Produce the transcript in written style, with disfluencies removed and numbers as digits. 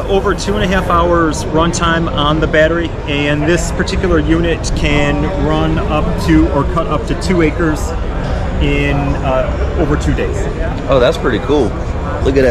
over 2.5 hours runtime on the battery, and this particular unit can run up to or cut up to 2 acres in over 2 days. Oh, that's pretty cool. Look at that.